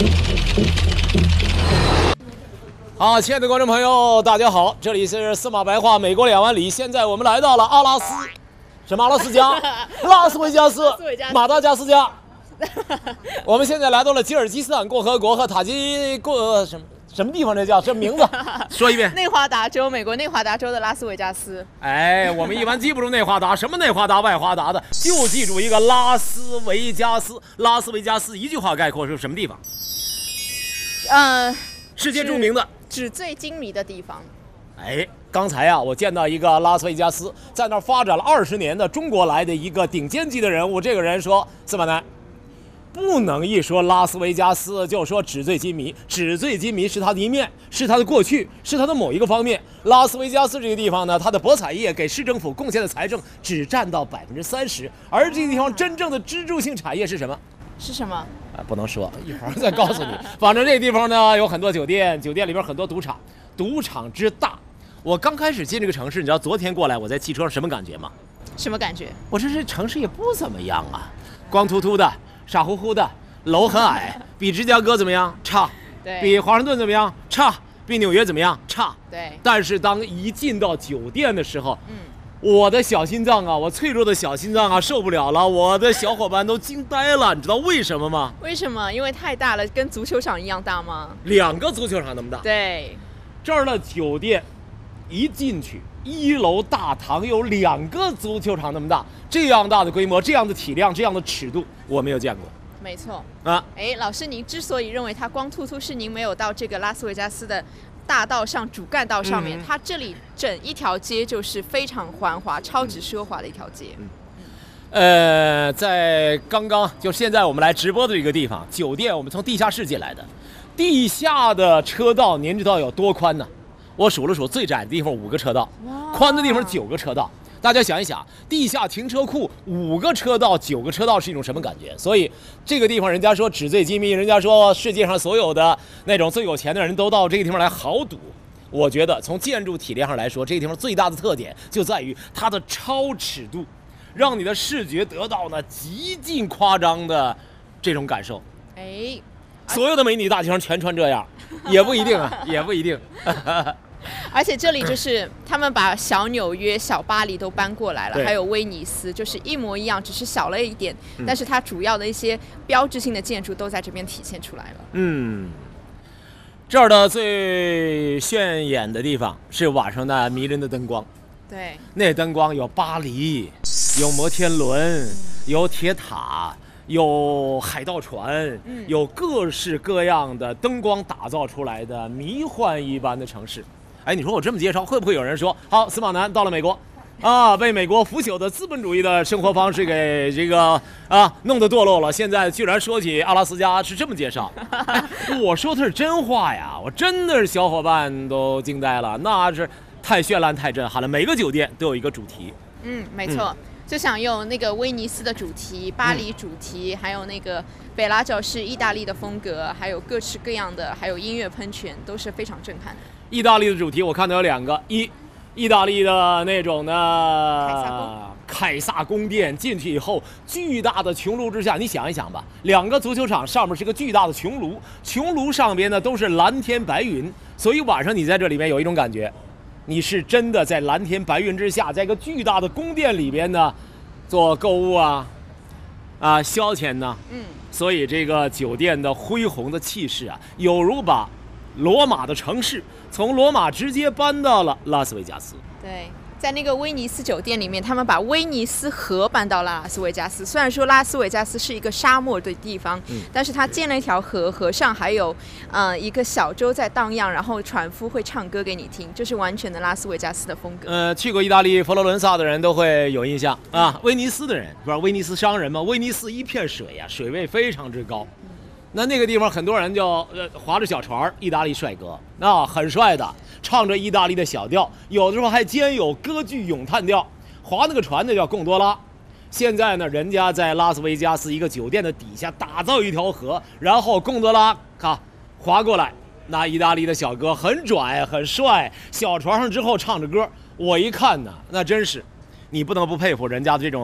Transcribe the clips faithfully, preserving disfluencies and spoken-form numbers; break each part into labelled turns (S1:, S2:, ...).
S1: 好，亲爱的观众朋友，大家好，这里是司马白话美国两万里。现在我们来到了阿拉斯，什么阿拉斯加？拉斯维加斯，马达加斯加。我们现在来到了吉尔吉斯坦共和国和塔吉过什么什么地方？这叫什么名字？说一遍。
S2: 内华达州，美国内华达州的拉斯维加斯。
S1: 哎，我们一般记不住内华达，什么内华达、外华达的，就记住一个拉斯维加斯。拉斯维加斯一句话概括是什么地方？
S2: 呃，
S1: 世界著名的。
S2: 纸醉金迷的地方。
S1: 哎，刚才啊，我见到一个拉斯维加斯在那儿发展了二十年的中国来的一个顶尖级的人物。这个人说：“司马南，不能一说拉斯维加斯就说纸醉金迷，纸醉金迷是它的一面，是它的过去，是它的某一个方面。拉斯维加斯这个地方呢，它的博彩业给市政府贡献的财政只占到百分之三十，而这个地方真正的支柱性产业是什么？
S2: 是什么？
S1: 啊，不能说，一会儿再告诉你。反正这个地方呢，有很多酒店，酒店里边很多赌场，赌场之大。我刚开始进这个城市，你知道昨天过来我在汽车上什么感觉吗？
S2: 什么感觉？
S1: 我说这城市也不怎么样啊，光秃秃的，傻乎乎的，楼很矮，比芝加哥怎么样？差。
S2: 对。
S1: 比华盛顿怎么样？差。比纽约怎么样？差。
S2: 对。
S1: 但是当一进到酒店的时候，嗯。我的小心脏啊，我脆弱的小心脏啊，受不了了！我的小伙伴都惊呆了，你知道为什么吗？
S2: 为什么？因为太大了，跟足球场一样大吗？
S1: 两个足球场那么大。
S2: 对，
S1: 这儿的酒店一进去，一楼大堂有两个足球场那么大，这样大的规模，这样的体量，这样的尺度，我没有见过。
S2: 没错
S1: 啊，
S2: 哎，老师，您之所以认为它光秃秃，是您没有到这个拉斯维加斯的大道上主干道上面，嗯、它这里整一条街就是非常繁华、超级奢华的一条街。嗯
S1: 嗯、呃，在刚刚就现在我们来直播的这个地方，酒店我们从地下室进来的，地下的车道您知道有多宽呢？我数了数，最窄的地方五个车道，宽的地方九个车道。大家想一想，地下停车库五个车道、九个车道是一种什么感觉？所以这个地方，人家说纸醉金迷，人家说世界上所有的那种最有钱的人都到这个地方来豪赌。我觉得从建筑体量上来说，这个地方最大的特点就在于它的超尺度，让你的视觉得到呢极尽夸张的这种感受。
S2: 哎，
S1: 所有的美女大街上全穿这样，也不一定啊，也不一定。
S2: 而且这里就是他们把小纽约、小巴黎都搬过来了，还有威尼斯，就是一模一样，只是小了一点，嗯、但是它主要的一些标志性的建筑都在这边体现出来了。
S1: 嗯，这儿的最炫眼的地方是晚上那迷人的灯光。
S2: 对，
S1: 那灯光有巴黎，有摩天轮，有铁塔。有海盗船，嗯、有各式各样的灯光打造出来的迷幻一般的城市。哎，你说我这么介绍，会不会有人说，好，司马南到了美国，啊，被美国腐朽的资本主义的生活方式给这个啊弄得堕落了？现在居然说起阿拉斯加是这么介绍，哎，我说的是真话呀，我真的是小伙伴都惊呆了，那是太绚烂、太震撼了。每个酒店都有一个主题。
S2: 嗯，没错。嗯，就想用那个威尼斯的主题、巴黎主题，嗯、还有那个贝拉角是意大利的风格，还有各式各样的，还有音乐喷泉，都是非常震撼的。
S1: 意大利的主题我看到有两个，一，意大利的那种呢，
S2: 凯撒宫，
S1: 凯撒宫殿进去以后，巨大的穹庐之下，你想一想吧，两个足球场上面是个巨大的穹庐，穹庐上边呢都是蓝天白云，所以晚上你在这里面有一种感觉。你是真的在蓝天白云之下，在一个巨大的宫殿里边呢，做购物啊，啊消遣呢，嗯，所以这个酒店的恢宏的气势啊，有如把罗马的城市从罗马直接搬到了拉斯维加斯。
S2: 对。在那个威尼斯酒店里面，他们把威尼斯河搬到拉斯维加斯。虽然说拉斯维加斯是一个沙漠的地方，嗯、但是它建了一条河，河上还有呃一个小舟在荡漾，然后船夫会唱歌给你听，就是完全的拉斯维加斯的风格。
S1: 呃，去过意大利佛罗伦萨的人都会有印象啊。威尼斯的人不是威尼斯商人吗？威尼斯一片水呀、啊，水位非常之高。嗯、那那个地方很多人就呃划着小船，意大利帅哥啊，很帅的。唱着意大利的小调，有的时候还兼有歌剧咏叹调。划那个船的叫贡多拉。现在呢，人家在拉斯维加斯一个酒店的底下打造一条河，然后贡多拉看划过来，那意大利的小哥很拽很帅，小船上之后唱着歌，我一看呢，那真是，你不能不佩服人家的这种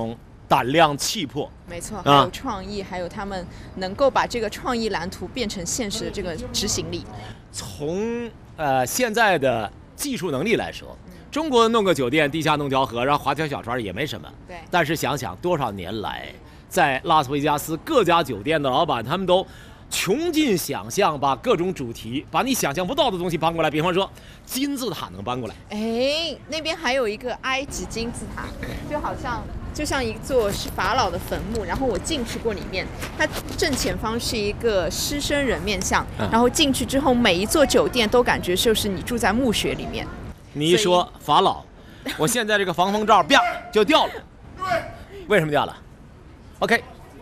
S1: 胆量、气魄。
S2: 没错，还有创意，啊、还有他们能够把这个创意蓝图变成现实的这个执行力。
S1: 从呃现在的技术能力来说，嗯、中国弄个酒店，地下弄条河，然后划条小船也没什么。
S2: 对。
S1: 但是想想多少年来，在拉斯维加斯各家酒店的老板，他们都穷尽想象，把各种主题，把你想象不到的东西搬过来。比方说，金字塔能搬过来。
S2: 哎，那边还有一个埃及金字塔，就好像就像一座是法老的坟墓。然后我进去过里面，它正前方是一个狮身人面像，嗯、然后进去之后，每一座酒店都感觉就是你住在墓穴里面。
S1: 你一说法老，我现在这个防风罩啪就掉了。为什么掉了 ？OK。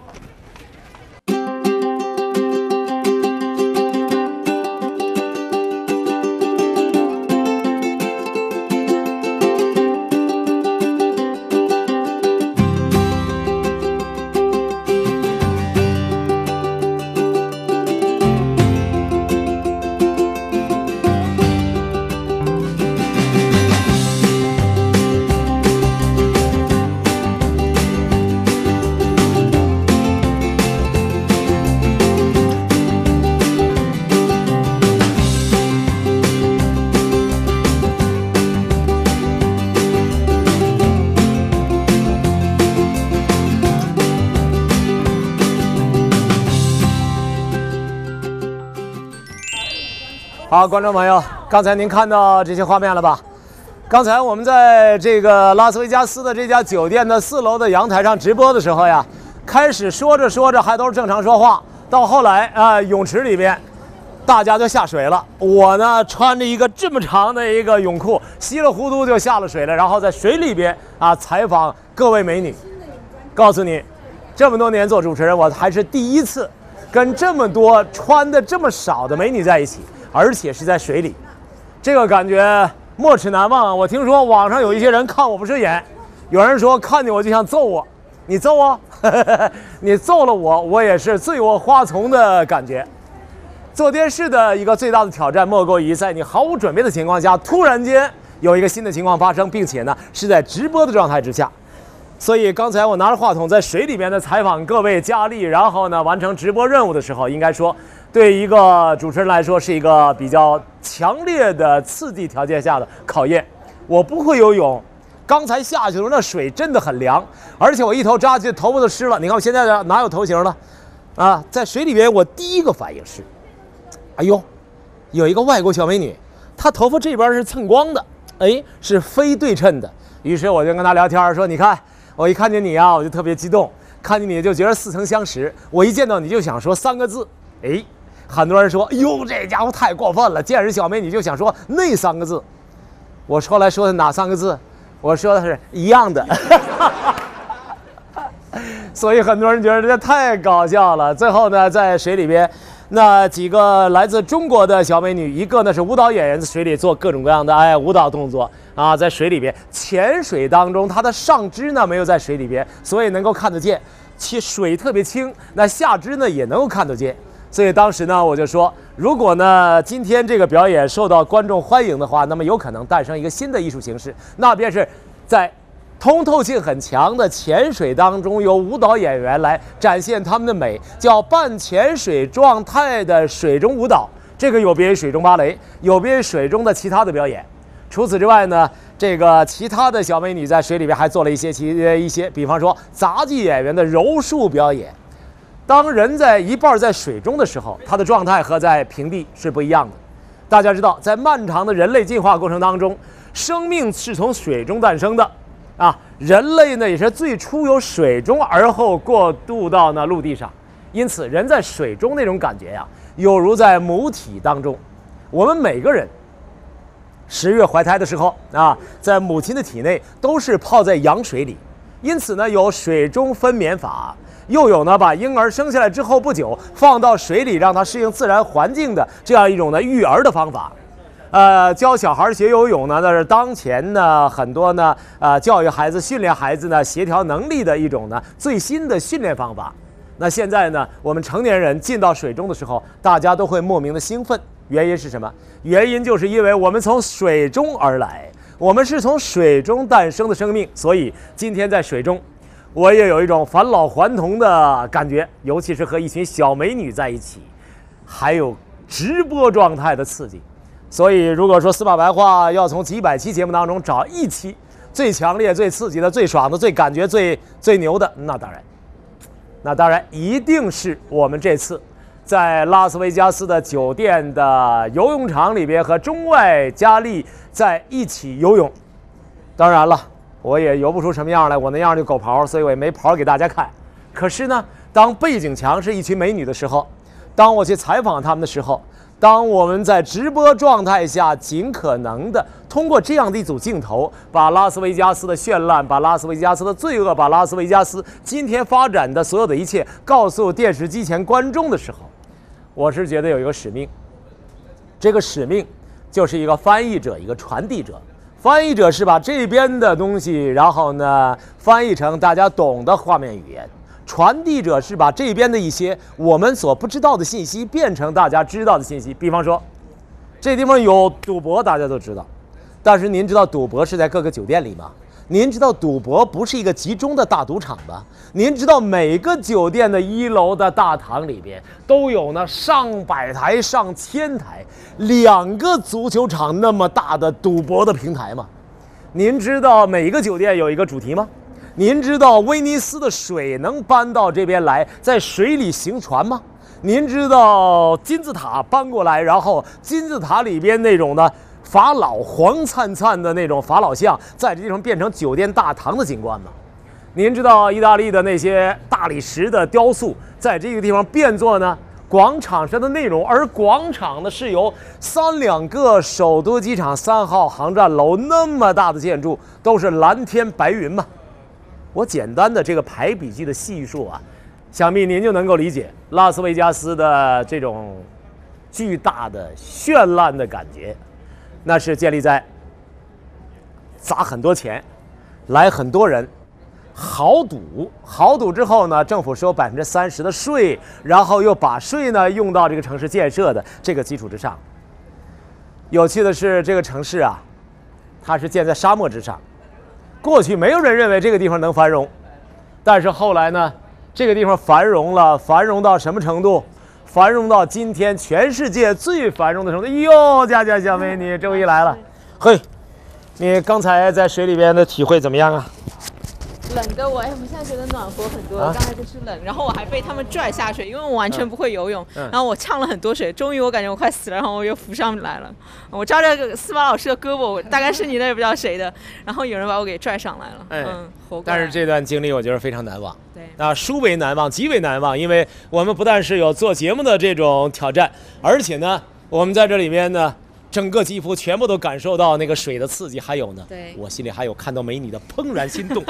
S1: 好，观众朋友，刚才您看到这些画面了吧？刚才我们在这个拉斯维加斯的这家酒店的四楼的阳台上直播的时候呀，开始说着说着还都是正常说话，到后来啊、呃，泳池里边大家就下水了。我呢穿着一个这么长的一个泳裤，稀里糊涂就下了水了，然后在水里边啊采访各位美女。告诉你，这么多年做主持人，我还是第一次跟这么多穿的这么少的美女在一起。而且是在水里，这个感觉没齿难忘啊！我听说网上有一些人看我不顺眼，有人说看见我就想揍我，你揍我，你揍了我，我也是罪恶花丛的感觉。做电视的一个最大的挑战，莫过于在你毫无准备的情况下，突然间有一个新的情况发生，并且呢是在直播的状态之下。所以刚才我拿着话筒在水里面的采访各位佳丽，然后呢完成直播任务的时候，应该说对一个主持人来说是一个比较强烈的刺激条件下的考验。我不会游泳，刚才下去的时候那水真的很凉，而且我一头扎进去，头发都湿了。你看我现在哪有头型了？啊，在水里边，我第一个反应是，哎呦，有一个外国小美女，她头发这边是蹭光的，哎，是非对称的。于是我就跟她聊天说，你看。我一看见你啊，我就特别激动，看见你就觉得似曾相识。我一见到你就想说三个字，哎，很多人说，哎呦，这家伙太过分了，见人小美女就想说那三个字。我后来说的哪三个字？我说的是一样的。所以很多人觉得这太搞笑了。最后呢，在水里边，那几个来自中国的小美女，一个呢是舞蹈演员，在水里做各种各样的哎舞蹈动作。啊，在水里边潜水当中，它的上肢呢没有在水里边，所以能够看得见，其水特别清，那下肢呢也能够看得见。所以当时呢，我就说，如果呢今天这个表演受到观众欢迎的话，那么有可能诞生一个新的艺术形式，那便是在通透性很强的潜水当中，由舞蹈演员来展现他们的美，叫半潜水状态的水中舞蹈。这个有别于水中芭蕾，有别于水中的其他的表演。除此之外呢，这个其他的小美女在水里边还做了一些其一些，比方说杂技演员的柔术表演。当人在一半在水中的时候，他的状态和在平地是不一样的。大家知道，在漫长的人类进化过程当中，生命是从水中诞生的，啊，人类呢也是最初由水中而后过渡到呢陆地上，因此人在水中那种感觉呀，有如在母体当中。我们每个人。十月怀胎的时候啊，在母亲的体内都是泡在羊水里，因此呢，有水中分娩法，又有呢把婴儿生下来之后不久放到水里让他适应自然环境的这样一种呢育儿的方法。呃，教小孩学游泳呢，那是当前呢很多呢呃教育孩子、训练孩子呢协调能力的一种呢最新的训练方法。那现在呢，我们成年人进到水中的时候，大家都会莫名的兴奋。原因是什么？原因就是因为我们从水中而来，我们是从水中诞生的生命，所以今天在水中， 我也有一种返老还童的感觉，尤其是和一群小美女在一起，还有直播状态的刺激。所以，如果说司马白话要从几百期节目当中找一期最强烈、最刺激的、最爽的、最感觉最最牛的，那当然，那当然一定是我们这次在拉斯维加斯的酒店的游泳场里边和中外佳丽在一起游泳。当然了，我也游不出什么样来，我那样就狗刨，所以我也没刨给大家看。可是呢，当背景墙是一群美女的时候，当我去采访她们的时候，当我们在直播状态下尽可能的通过这样的一组镜头，把拉斯维加斯的绚烂，把拉斯维加斯的罪恶，把拉斯维加斯今天发展的所有的一切告诉电视机前观众的时候，我是觉得有一个使命，这个使命就是一个翻译者，一个传递者。翻译者是把这边的东西，然后呢翻译成大家懂的画面语言。传递者是把这边的一些我们所不知道的信息变成大家知道的信息。比方说，这地方有赌博，大家都知道，但是您知道赌博是在各个酒店里吗？您知道赌博不是一个集中的大赌场吗？您知道每个酒店的一楼的大堂里边都有呢上百台、上千台，两个足球场那么大的赌博的平台吗？您知道每个酒店有一个主题吗？您知道威尼斯的水能搬到这边来，在水里行船吗？您知道金字塔搬过来，然后金字塔里边那种呢法老黄灿灿的那种法老像，在这地方变成酒店大堂的景观吗？您知道意大利的那些大理石的雕塑，在这个地方变作呢广场上的内容，而广场呢是由三两个首都机场三号航站楼那么大的建筑，都是蓝天白云嘛。我简单的这个排比句的细数啊，想必您就能够理解拉斯维加斯的这种巨大的绚烂的感觉，那是建立在砸很多钱，来很多人，豪赌，豪赌之后呢，政府收百分之三十的税，然后又把税呢用到这个城市建设的这个基础之上。有趣的是，这个城市啊，它是建在沙漠之上。过去没有人认为这个地方能繁荣，但是后来呢，这个地方繁荣了，繁荣到什么程度？繁荣到今天全世界最繁荣的程度。哟，佳佳小美女终于来了，嘿，你刚才在水里边的体会怎么样啊？
S2: 冷的我，哎，我现在觉得暖和很多。啊、刚才就是冷，然后我还被他们拽下水，因为我完全不会游泳。嗯、然后我呛了很多水，终于我感觉我快死了，然后我又浮上来了。我照着司马老师的胳膊，大概是你那也不知道谁的，然后有人把我给拽上来了。哎、嗯，活该。
S1: 但是这段经历我觉得非常难忘。
S2: 对，
S1: 啊，殊为难忘，极为难忘，因为我们不但是有做节目的这种挑战，而且呢，我们在这里面呢。整个肌肤全部都感受到那个水的刺激，还有呢，
S2: 对，
S1: 我心里还有看到美女的怦然心动。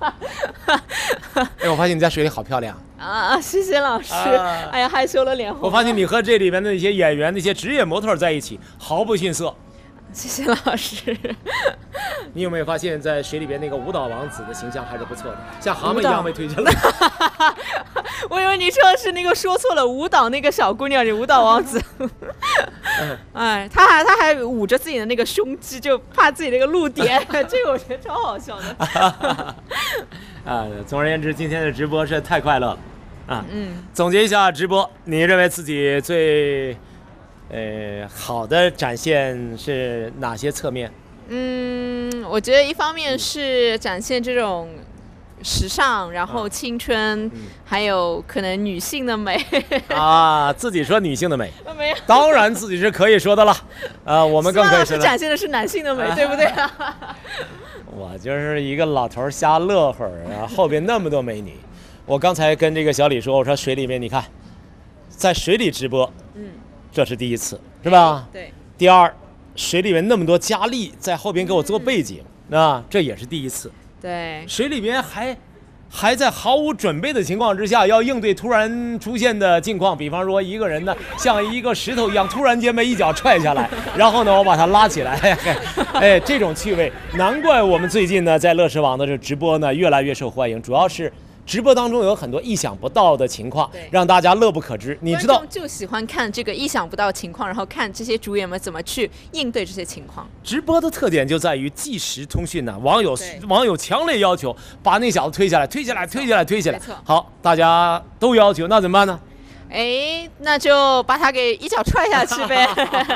S1: 哎，我发现你在水里好漂亮
S2: 啊！谢谢老师。啊、哎呀，害羞了脸红。
S1: 我发现你和这里面的那些演员、那些职业模特在一起，毫不逊色。
S2: 谢谢老师。
S1: 你有没有发现，在水里边那个舞蹈王子的形象还是不错的，像蛤蟆一样被推进来。
S2: 我以为你说的是那个说错了，舞蹈那个小姑娘，你舞蹈王子。哎，他还他还捂着自己的那个胸肌，就怕自己那个露点，这个我觉得超好笑的。
S1: 啊，总而言之，今天的直播是太快乐了啊！嗯，总结一下直播，你认为自己最呃好的展现是哪些侧面？
S2: 嗯，我觉得一方面是展现这种时尚，然后青春，啊嗯、还有可能女性的美
S1: 啊。自己说女性的美，
S2: 没有，
S1: 当然自己是可以说的了。啊，我们更可以说。
S2: 展现的是男性的美，啊、对不对？
S1: 我就是一个老头瞎乐会儿啊，后边那么多美女。我刚才跟这个小李说，我说水里面你看，在水里直播，嗯，这是第一次，是吧？
S2: 对。对
S1: 第二，水里面那么多佳丽在后边给我做背景，嗯、啊，这也是第一次。
S2: 对。
S1: 水里边还还在毫无准备的情况之下，要应对突然出现的境况，比方说一个人呢像一个石头一样，突然间被一脚踹下来，然后呢我把他拉起来，哎，这种趣味，难怪我们最近呢在乐视网的这直播呢越来越受欢迎，主要是直播当中有很多意想不到的情况，让大家乐不可支。你知道，
S2: 就喜欢看这个意想不到的情况，然后看这些主演们怎么去应对这些情况。
S1: 直播的特点就在于即时通讯呢，网友网友强烈要求把那小子推下来，推下来，推下来，推下来。好，大家都要求，那怎么办呢？
S2: 哎，那就把他给一脚踹下去呗。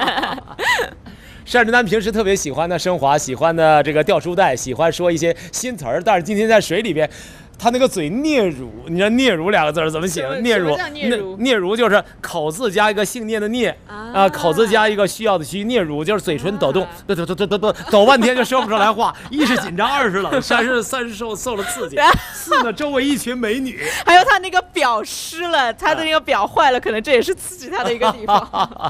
S1: 单之丹平时特别喜欢的升华，喜欢的这个掉书袋，喜欢说一些新词儿，但是今天在水里边，他那个嘴嗫嚅，你知道嗫嚅两个字怎么写吗？嗫嚅，嗫嚅就是口字加一个姓聂的聂啊，口字加一个需要的需，嗫嚅就是嘴唇抖动，抖抖抖抖抖抖，抖半天就说不出来话，一是紧张，二是冷，三是三是受受了刺激，四呢周围一群美女，
S2: 还有他那个表湿了，他的那个表坏了，可能这也是刺激他的一个地方。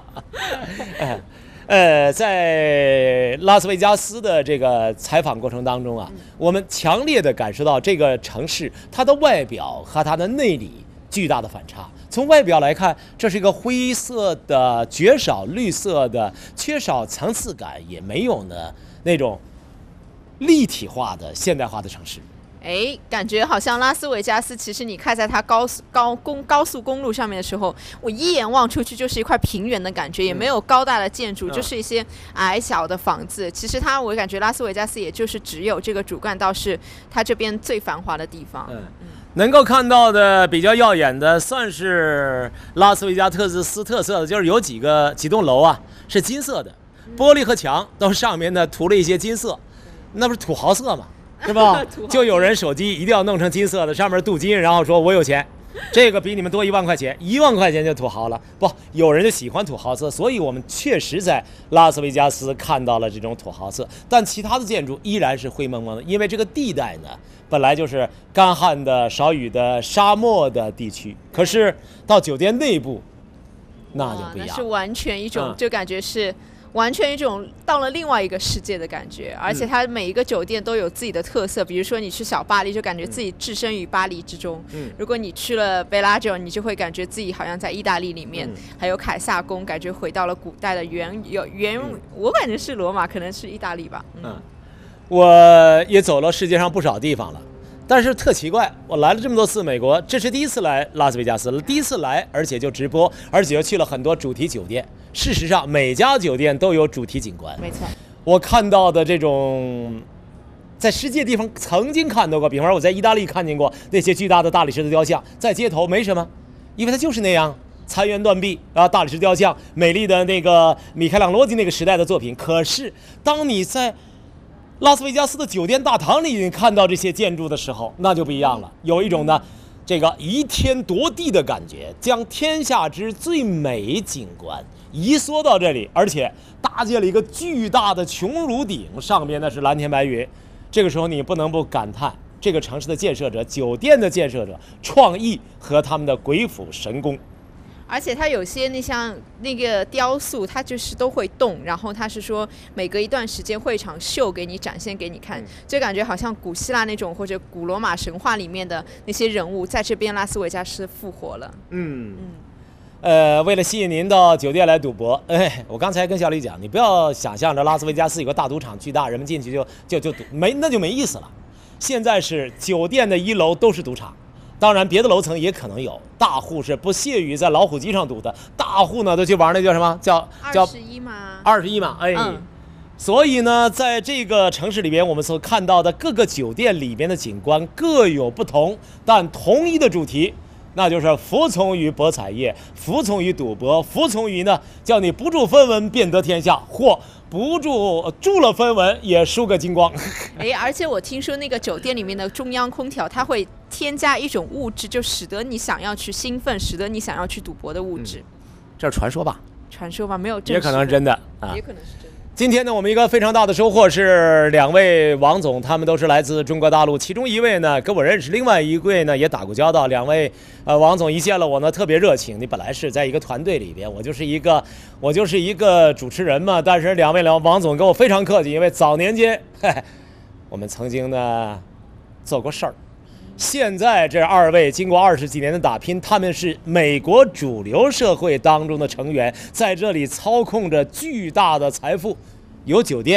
S1: 呃，在拉斯维加斯的这个采访过程当中啊，我们强烈的感受到这个城市它的外表和它的内里巨大的反差。从外表来看，这是一个灰色的、绝少绿色的、缺少层次感，也没有呢那种立体化的现代化的城市。
S2: 哎，感觉好像拉斯维加斯，其实你开在它高速高公高速公路上面的时候，我一眼望出去就是一块平原的感觉，也没有高大的建筑，嗯、就是一些矮小的房子。其实它，我感觉拉斯维加斯也就是只有这个主干道是它这边最繁华的地方。嗯，
S1: 能够看到的比较耀眼的，算是拉斯维加斯特色的，就是有几个几栋楼啊是金色的，玻璃和墙都上面呢涂了一些金色，那不是土豪色吗？是吧？就有人手机一定要弄成金色的，上面镀金，然后说我有钱，这个比你们多一万块钱，一万块钱就土豪了。不，有人就喜欢土豪色，所以我们确实在拉斯维加斯看到了这种土豪色，但其他的建筑依然是灰蒙蒙的，因为这个地带呢本来就是干旱的、少雨的、沙漠的地区，可是到酒店内部那就不一样，
S2: 那是完全一种、嗯、就感觉是。完全一种到了另外一个世界的感觉，而且它每一个酒店都有自己的特色，比如说你去小巴黎就感觉自己置身于巴黎之中，嗯、如果你去了贝拉酒，你就会感觉自己好像在意大利里面，嗯、还有凯撒宫，感觉回到了古代的原有原、嗯，我感觉是罗马，可能是意大利吧。嗯，
S1: 嗯我也走了世界上不少地方了。但是特奇怪，我来了这么多次美国，这是第一次来拉斯维加斯了，第一次来，而且就直播，而且又去了很多主题酒店。事实上，每家酒店都有主题景观。
S2: 没错，
S1: 我看到的这种，在世界地方曾经看到过，比方说我在意大利看见过那些巨大的大理石的雕像，在街头没什么，因为它就是那样，残垣断壁啊，大理石雕像，美丽的那个米开朗基罗那个时代的作品。可是，当你在拉斯维加斯的酒店大堂里已经看到这些建筑的时候，那就不一样了，有一种呢这个移天夺地的感觉，将天下之最美景观移缩到这里，而且搭建了一个巨大的穹庐顶，上面那是蓝天白云。这个时候你不能不感叹这个城市的建设者、酒店的建设者创意和他们的鬼斧神工。
S2: 而且它有些那像那个雕塑，它就是都会动，然后它是说每隔一段时间会场秀给你展现给你看，就感觉好像古希腊那种或者古罗马神话里面的那些人物在这边拉斯维加斯复活了。嗯嗯。
S1: 呃，为了吸引您到酒店来赌博，哎，我刚才跟小李讲，你不要想象着拉斯维加斯有个大赌场巨大，人们进去就就就赌，没那就没意思了。现在是酒店的一楼都是赌场。当然，别的楼层也可能有，大户是不屑于在老虎机上赌的，大户呢都去玩那叫什么叫叫
S2: 二十一嘛，
S1: 二十一嘛，哎、嗯，所以呢，在这个城市里边，我们所看到的各个酒店里边的景观各有不同，但同一的主题，那就是服从于博彩业，服从于赌博，服从于呢叫你不住分文便得天下，或不住住了分文也输个精光。
S2: 哎，而且我听说那个酒店里面的中央空调，它会添加一种物质，就使得你想要去兴奋，使得你想要去赌博的物质。嗯、
S1: 这是传说吧？
S2: 传说吧，没有证实，
S1: 也可能是真的啊，
S2: 也可能是真的。
S1: 今天呢，我们一个非常大的收获是两位王总，他们都是来自中国大陆，其中一位呢跟我认识，另外一位呢也打过交道。两位呃王总一见了我呢特别热情，你本来是在一个团队里边，我就是一个我就是一个主持人嘛，但是两位两王总跟我非常客气，因为早年间嘿我们曾经呢做过事儿。现在这二位经过二十几年的打拼，他们是美国主流社会当中的成员，在这里操控着巨大的财富，有酒店，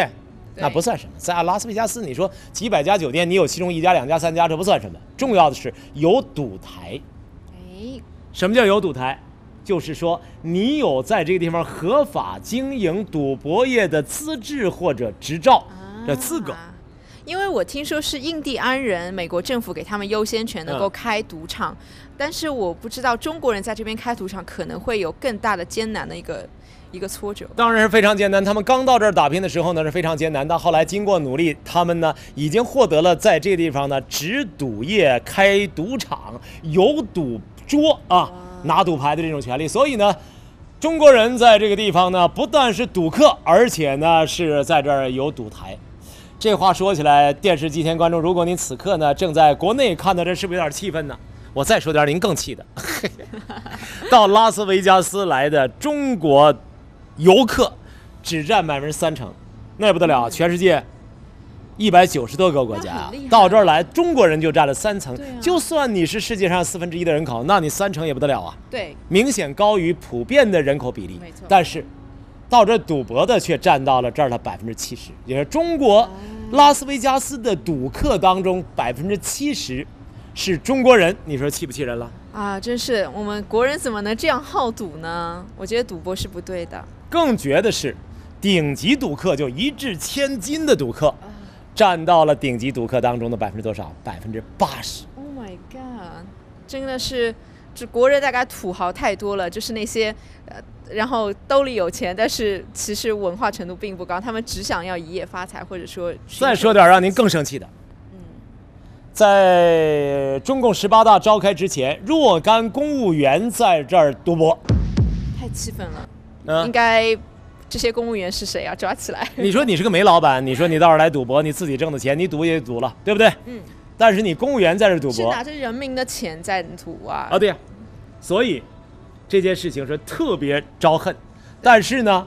S1: 那不算什么。在拉斯维加斯，你说几百家酒店，你有其中一家、两家、三家，这不算什么。重要的是有赌台。
S2: 哎，
S1: 什么叫有赌台？就是说你有在这个地方合法经营赌博业的资质或者执照的资格。
S2: 啊因为我听说是印第安人，美国政府给他们优先权能够开赌场，嗯、但是我不知道中国人在这边开赌场可能会有更大的艰难的一个一个挫折。
S1: 当然是非常艰难，他们刚到这儿打拼的时候呢是非常艰难，但后来经过努力，他们呢已经获得了在这个地方呢执赌业、开赌场、有赌桌啊、拿赌牌的这种权利，所以呢。中国人在这个地方呢，不但是赌客，而且呢是在这儿有赌台。这话说起来，电视机前观众，如果您此刻呢正在国内看到这，是不是有点气愤呢？我再说点您更气的，到拉斯维加斯来的中国游客只占百分之三成，那也不得了，全世界一百九十多个国家到这儿来，中国人就占了三成。啊、就算你是世界上四分之一的人口，那你三成也不得了啊！
S2: 对，
S1: 明显高于普遍的人口比例。但是。到这赌博的却占到了这儿的百分之七十，也是中国拉斯维加斯的赌客当中百分之七十是中国人，你说气不气人了？
S2: 啊，真是我们国人怎么能这样好赌呢？我觉得赌博是不对的。
S1: 更绝的是，顶级赌客就一掷千金的赌客，占到了顶级赌客当中的百分之多少？百分之八十。
S2: Oh my god！ 真的是，这国人大概土豪太多了，就是那些呃。然后兜里有钱，但是其实文化程度并不高，他们只想要一夜发财，或者说……
S1: 再说点让您更生气的，嗯，在中共十八大召开之前，若干公务员在这儿赌博，
S2: 太气愤了。嗯，应该这些公务员是谁啊？抓起来！
S1: 你说你是个煤老板，你说你到这儿来赌博，你自己挣的钱，你赌也赌了，对不对？嗯。但是你公务员在这儿赌博，是
S2: 拿着人民的钱在赌啊！
S1: 啊，对呀，所以。这件事情是特别招恨，但是呢，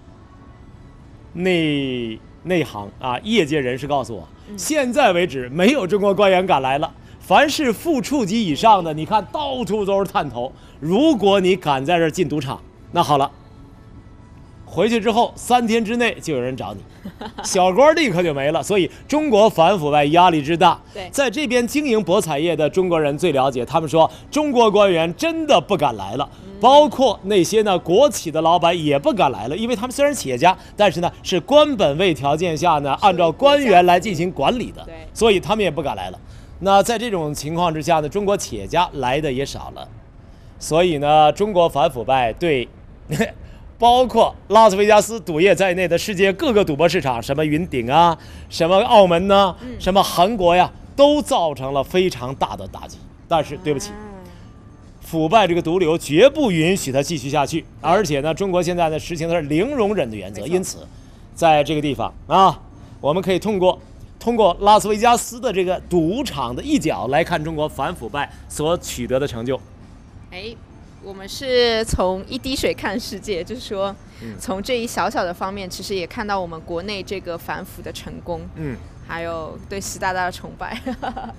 S1: 内内行啊，业界人士告诉我，嗯、现在为止没有中国官员敢来了。凡是副处级以上的，你看到处都是探头。如果你敢在这儿进赌场，那好了，回去之后三天之内就有人找你，小官立刻就没了。所以中国反腐败压力之大，在这边经营博彩业的中国人最了解。他们说，中国官员真的不敢来了。包括那些呢国企的老板也不敢来了，因为他们虽然企业家，但是呢是官本位条件下呢，按照官员来进行管理的，所以他们也不敢来了。那在这种情况之下呢，中国企业家来的也少了，所以呢，中国反腐败对包括拉斯维加斯赌业在内的世界各个赌博市场，什么云顶啊，什么澳门呢，什么韩国呀，都造成了非常大的打击。但是对不起。腐败这个毒瘤绝不允许它继续下去，而且呢，中国现在呢实行的是零容忍的原则，因此，在这个地方啊，我们可以通过通过拉斯维加斯的这个赌场的一角来看中国反腐败所取得的成就。
S2: 哎，我们是从一滴水看世界，就是说，从这一小小的方面，其实也看到我们国内这个反腐的成功，嗯，还有对习大大的崇拜。